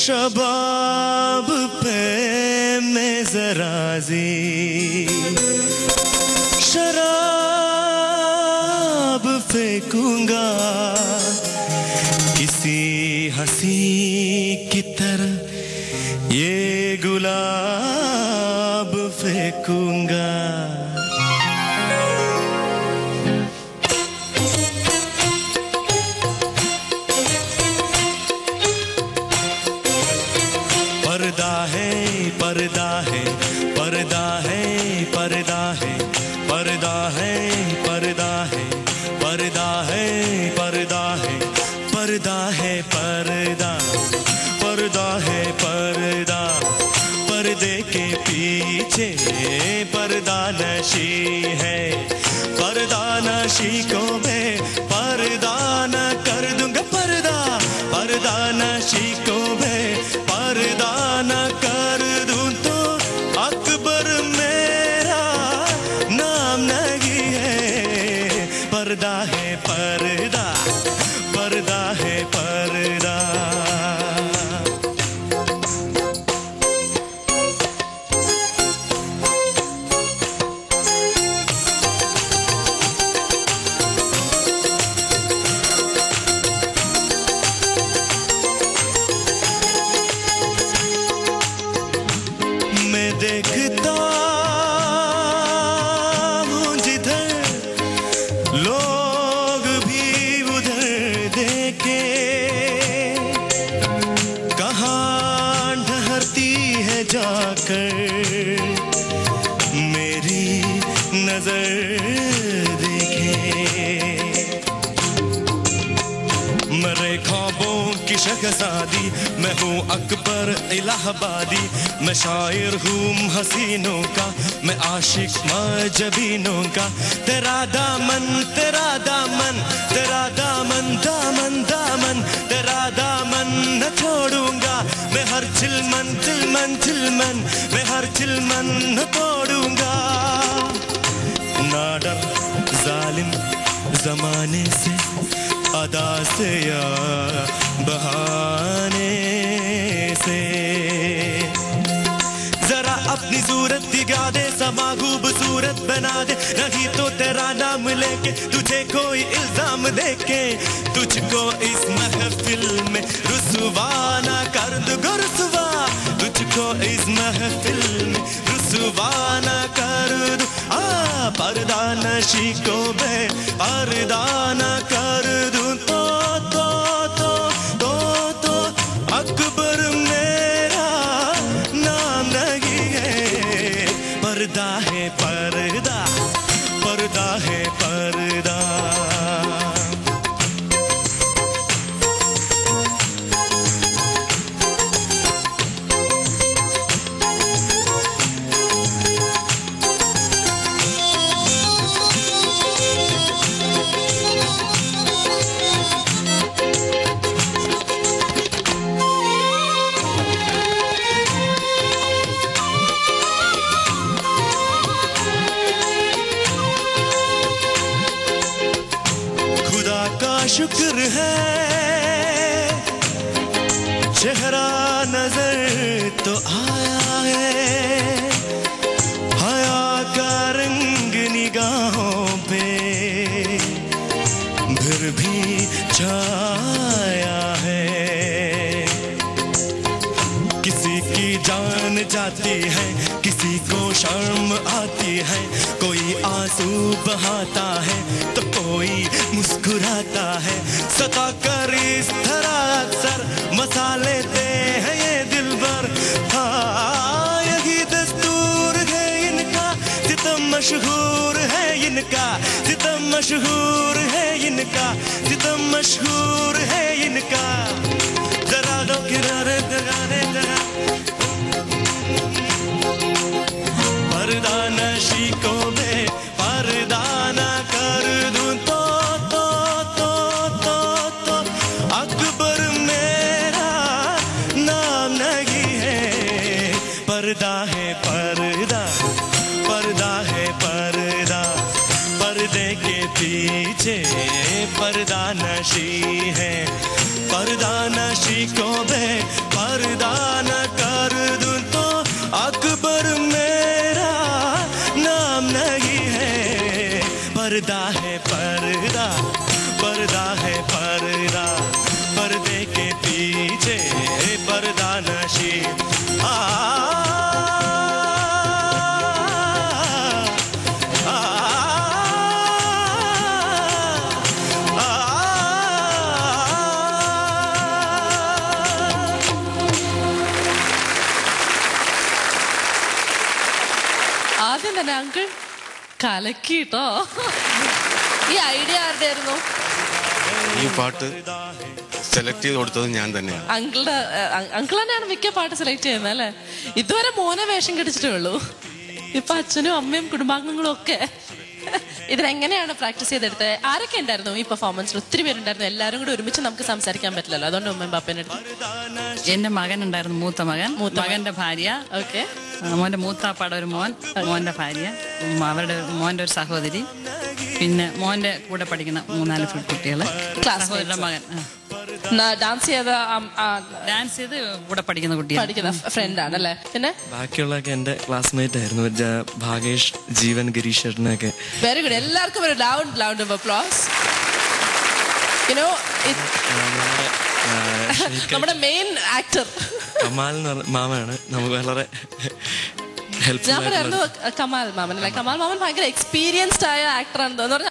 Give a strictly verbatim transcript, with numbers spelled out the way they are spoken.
शबाब पे मैं ज़राज़ी शराब फेंकूंगा किसी हंसी की तरह ये गुलाब फेंकूंगा। पर्दा है पर्दा है पर्दा है पर्दा है पर्दा है पर्दा है पर्दा है पर्दा है पर्दा है पर्दा पर्दा है पर्दा पर्दे के पीछे पर्दा नशी है पर्दा नशी को मैं पर्दा न कर दूंगा पर्दा पर्दा नशी को मैं पर्दा न कर दूं तो अकबर मेरा नाम नहीं है। पर्दा है पर्दा पर्दा है पर्दा। मैं देखता हूँ जिधर लोग भी उधर देखे कहाँ ठहरती है जाकर मेरी नजर देखे। मेरे ख्वाबों की शहज़ादी मैं हूँ अकबर इलाहाबादी मैं शायर हूँ हसीनों का मैं आशिक मजबीनों का। तेरा दामन तेरा दामन तेरा दामन दामन दामन तेरा दामन न छोड़ूंगा मैं हर चिलमन चिलमन चिलमन मैं हर चिलमन न तोड़ूंगा। ना डर जालिम जमाने से अदा से या बहाने से जरा अपनी सूरत दिखा दे समा खूबसूरत बना दे नहीं तो तेरा नाम लेके तुझे कोई इल्जाम देके तुझको इस महफिल में रुसवा ना कर दूंगा रुसवा तुझको इस महफिल में रुसवा ना कर दूं। आ पर्दा नशी को मैं पर्दा ना कर दूं तो तो तो तो तो अकबर मेरा नाम नहीं है। पर्दा है पर्दा पर्दा है पर्दा। शुक्र है चेहरा नजर तो आया है हया का रंग निगाहों पे फिर भी छाया है। किसी की जान जाती है किसी को शर्म आती है कोई आंसू बहाता है तो कोई मुस्कुराता है। सता कर इस तरह अक्सर मसाले दे हैं ये दिल भर हाँ यही दस्तूर है इनका सितम मशहूर है इनका सितम मशहूर है इनका सितम मशहूर है इनका। जरा दो किनारे जगाने जगा पर्दा नशी को मैं पर्दा न कर दूं तो तो तो तो तो अकबर मेरा नाम नहीं है। पर्दा है पर्दा पर्दा है पर्दा पर्दे के पीछे पर्दा नशी है पर्दा नशी को बेपर्दा न कर दूं तो अकबर मेरा नाम नहीं है। पर्दा है पर्दा, पर्दा है पर्दा, पर्दे के पीछे पर्दा नशी। आ ആദ്യം തന്നെ അങ്കിൾ കലക്കിട്ടോ. ഈ ഐഡിയ ആരുടെ ആയിരുന്നു? ഈ പാട്ട് സെലക്ട് ചെയ്ത് കൊടുത്തത് ഞാൻ തന്നെയാണ്. അങ്കിളുടെ അങ്കിൾ തന്നെയാണ് മിക്ക പാട്ട് സെലക്ട് ചെയ്യുന്നത് അല്ലേ? ഇതുവരെ മോനെ വേഷം കെട്ടിച്ചിട്ടേ ഉള്ളൂ. ഇപ്പൊ അച്ഛനും അമ്മയും കുടുംബാംഗങ്ങളും ഒക്കെ. ഇതിനെങ്ങനെയാണ് പ്രാക്ടീസ് ചെയ്തെടുത്തത്? ആരൊക്കെ ഉണ്ടായിരുന്നു ഈ പെർഫോമൻസിൽ? ഒത്തിരി പേരുണ്ടായിരുന്നു. എല്ലാവരും കൂടി ഒരുമിച്ച് നമുക്ക് സംസാരിക്കാൻ പറ്റില്ലല്ലോ, അതുകൊണ്ട് ഉമ്മയും ബാപ്പേനെ എടുത്തു. എന്റെ മകൻ ഉണ്ടായിരുന്നു, മൂത്ത മകൻ, മകന്റെ ഭാര്യ, ഓക്കെ, മോന്റെ മൂത്താപ്പാടെ ഒരു മോൻ, മോന്റെ ഭാര്യ, അവരുടെ മോന്റെ ഒരു സഹോദരി, പിന്നെ മോന്റെ കൂടെ പഠിക്കുന്ന മൂന്നാല് കുട്ടികള്, സഹോദരിയുടെ മകൻ. ഡാൻസ് ചെയ്ത ഡാൻസ് ചെയ്ത് കൂടെ പഠിക്കുന്ന കുട്ടികൾ, പഠിക്കുന്ന ഫ്രണ്ട് ആണല്ലേ. പിന്നെ ബാക്കിയുള്ളതൊക്കെ എന്റെ ക്ലാസ്മേറ്റ് ആയിരുന്നു, ഭാഗേഷ്, ജീവൻ, ഗിരീഷേട്ടനൊക്കെ. Very good. എല്ലാവർക്കും ഒരു loud loud of applause. You know നമ്മുടെ മെയിൻ ആക്ടർ കമാൽ മാമയാണ് നമുക്ക് വളരെ ഞാൻ പറയായിരുന്നു. കമാൽ മാമൻ അല്ലെ? കമാൽ മാമൻ ഭയങ്കര എക്സ്പീരിയൻസ്ഡ് ആയ ആക്ടറാണെന്ന് പറഞ്ഞാൽ